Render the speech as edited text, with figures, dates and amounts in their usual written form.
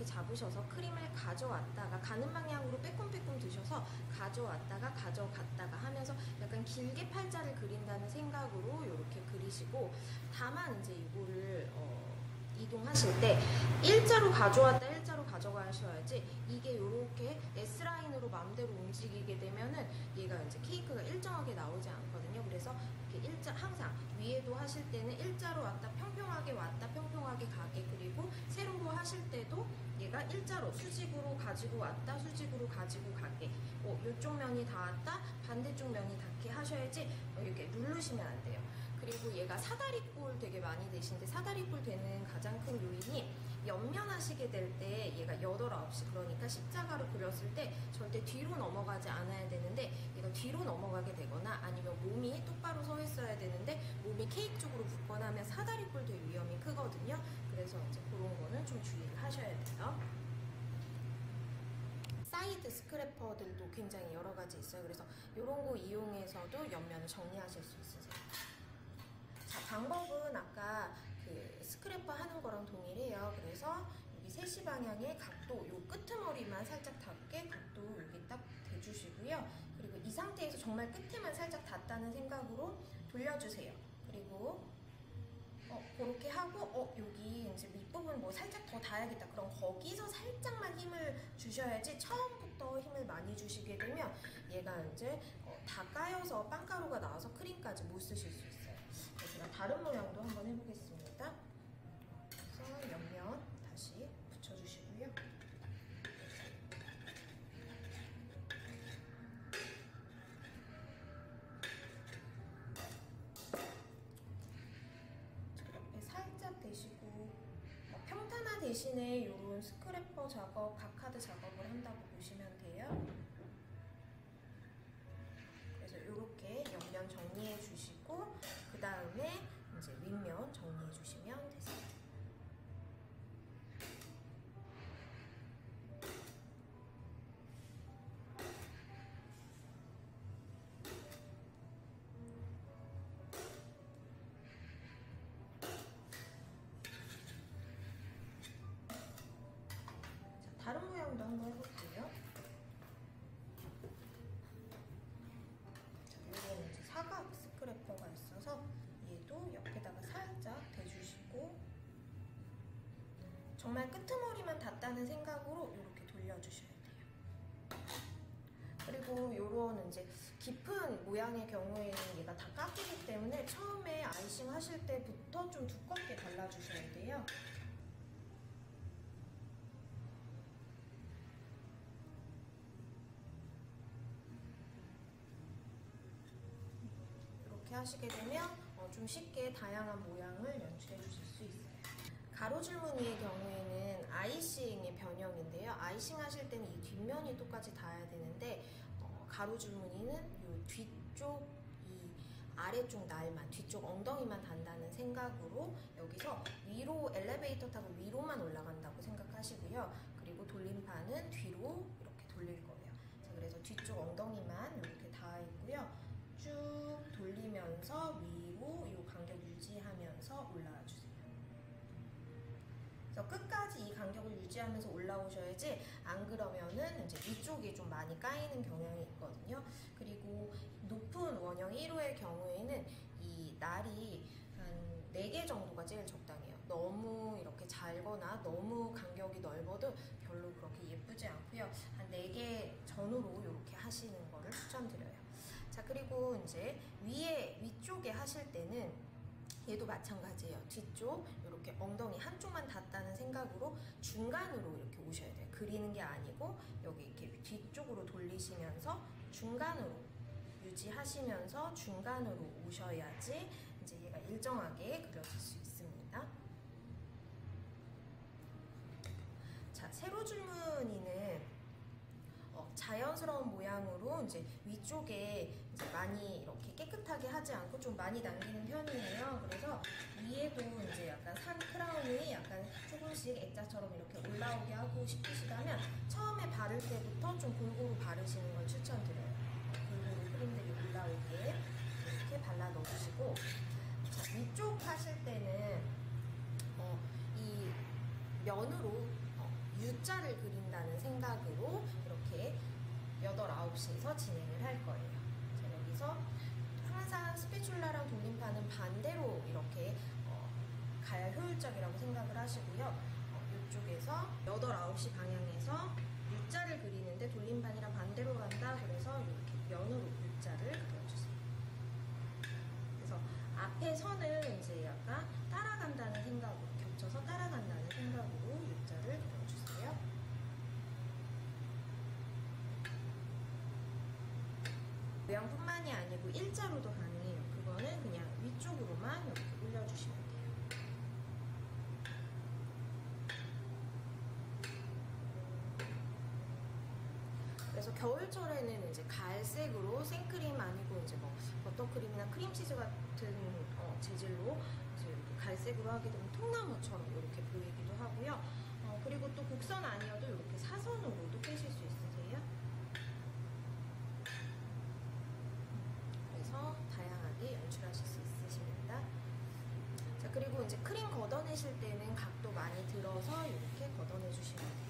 이렇게 잡으셔서 크림을 가져왔다가 가는 방향으로 빼꼼빼꼼 드셔서 가져왔다가 가져갔다가 하면서 약간 길게 팔자를 그린다는 생각으로 이렇게 그리시고, 다만 이제 이거를 이동하실 때 일자로 가져왔다 일자로 가져가셔야지, 이게 이렇게 S라인으로 마음대로 움직이게 되면은 얘가 이제 케이크가 일정하게 나오지 않거든요. 그래서 이렇게 항상 위에도 하실 때는 일자로 왔다 평평하게 가게, 그리고 세로로 하실 때도 얘가 일자로 수직으로 가지고 왔다 수직으로 가지고 가게, 이쪽 면이 닿았다 반대쪽 면이 닿게 하셔야지 이렇게 누르시면 안 돼요. 그리고 얘가 사다리꼴 되게 많이 되시는데, 사다리꼴 되는 가장 큰 요인이 옆면 하시게 될 때 얘가 8, 9시, 그러니까 십자가로 그렸을 때 절대 뒤로 넘어가지 않아야 되는데, 얘가 뒤로 넘어가게 되거나 아니면 몸이 똑바로 서 있어야 되는데 몸이 케이크 쪽으로 붙거나 하면 사다리꼴 될 위험이 크거든요. 그래서 이제 그런 거는 좀 주의를 하셔야 돼요. 사이드 스크래퍼들도 굉장히 여러 가지 있어요. 그래서 이런 거 이용해서도 옆면을 정리하실 수 있으세요. 자, 방법은 아까 그 스크래퍼 하는 거랑 동일해요. 그래서 여기 3시 방향의 각도, 요 끄트머리만 살짝 닿게 각도 여기 딱 대주시고요. 그리고 이 상태에서 정말 끝에만 살짝 닿다는 생각으로 돌려주세요. 그리고 그렇게 하고 여기 이제 밑부분 뭐 살짝 더 닿아야겠다, 그럼 거기서 살짝만 힘을 주셔야지, 처음부터 힘을 많이 주시게 되면 얘가 이제 다 까여서 빵가루가 나와서 크림까지 못 쓰실 수 있어요. 제가 다른 모양도 한번 해보겠습니다. 그래서 옆면 다시 붙여주시고요. 살짝 대시고, 평탄화 대신에 이런 스크래퍼 작업, 각카드 작업을 한다고 보시면 돼요. 그래서 이렇게 옆면 정리해 주시고, 그 다음에 이제 윗면 정리해 주시면 되세요. 다른 모양도 한번 해볼게요. 이거는 이제 사각 스크래퍼가 있어서 얘도 옆에다가 살짝 대주시고, 정말 끄트머리만 닿다는 생각으로 이렇게 돌려주셔야 돼요. 그리고 요런 이제 깊은 모양의 경우에는 얘가 다 깎이기 때문에 처음에 아이싱 하실 때부터 좀 두껍게 발라주셔야 돼요. 이렇게 하시게 되면 좀 쉽게 다양한 모양을 연출해 주실 수 있어요. 가로줄무늬의 경우에는 아이싱의 변형인데요. 아이싱 하실 때는 이 뒷면이 똑같이 닿아야 되는데, 가로줄무늬는 이 뒤쪽, 이 아래쪽 날만, 뒤쪽 엉덩이만 단다는 생각으로 여기서 위로 엘리베이터 타고 위로만 올라간다고 생각하시고요. 그리고 돌림판은 뒤로 이렇게 돌릴 거예요. 자, 그래서 뒤쪽 엉덩이만 이렇게 닿아 있고요. 쭉 돌리면서 위로 이 간격 유지하면서 올라와 주세요. 그래서 끝까지 이 간격을 유지하면서 올라오셔야지, 안 그러면은 이제 위쪽이 좀 많이 까이는 경향이 있거든요. 그리고 높은 원형 1호의 경우에는 이 날이 한 4개 정도가 제일 적당해요. 너무 이렇게 잘거나 너무 간격이 넓어도 별로 그렇게 예쁘지 않고요. 한 4개 전후로 이렇게 하시는 거를 추천드려요. 자, 그리고 이제 위쪽에 하실 때는 얘도 마찬가지예요. 뒤쪽 이렇게 엉덩이 한쪽만 닿다는 생각으로 중간으로 이렇게 오셔야 돼요. 그리는 게 아니고 여기 이렇게 뒤쪽으로 돌리시면서 중간으로 유지하시면서 중간으로 오셔야지 이제 얘가 일정하게 그려질 수 있습니다. 자, 세로 줄무늬는 자연스러운 모양으로 이제 위쪽에 이제 많이 이렇게 깨끗하게 하지 않고 좀 많이 남기는 편이에요. 그래서 위에도 이제 약간 산 크라운이 약간 조금씩 액자처럼 이렇게 올라오게 하고 싶으시다면 처음에 바를 때부터 좀 골고루 바르시는 걸 추천드려요. 골고루 크림들이 올라오게 이렇게 발라 넣어주시고, 자, 위쪽 하실 때는 이 면으로 U자를 그린다는 생각으로 이렇게 8, 9시에서 진행을 할 거예요. 자, 여기서 항상 스패츌라랑 돌림판은 반대로 이렇게 가야 효율적이라고 생각을 하시고요. 이쪽에서 8, 9시 방향에서 U자를 그리는데 돌림판이랑 반대로 간다. 그래서 이렇게 면으로 U자를 그려주세요. 그래서 앞에 선을 이제 약간 따라간다는 생각으로, 겹쳐서 따라간다는 생각으로 U자를 그려주세요. 모양뿐만이 아니고 일자로도 가능해요. 그거는 그냥 위쪽으로만 이렇게 올려주시면 돼요. 그래서 겨울철에는 이제 갈색으로 생크림 아니고 이제 뭐 버터크림이나 크림치즈 같은 재질로 이제 이렇게 갈색으로 하게 되면 통나무처럼 이렇게 보이기도 하고요. 그리고 또 곡선 아니어도 이렇게 사선으로도 빼실 수 있으세요. 그래서 다양하게 연출하실 수 있으십니다. 자, 그리고 이제 크림 걷어내실 때는 각도 많이 들어서 이렇게 걷어내 주시면 돼요.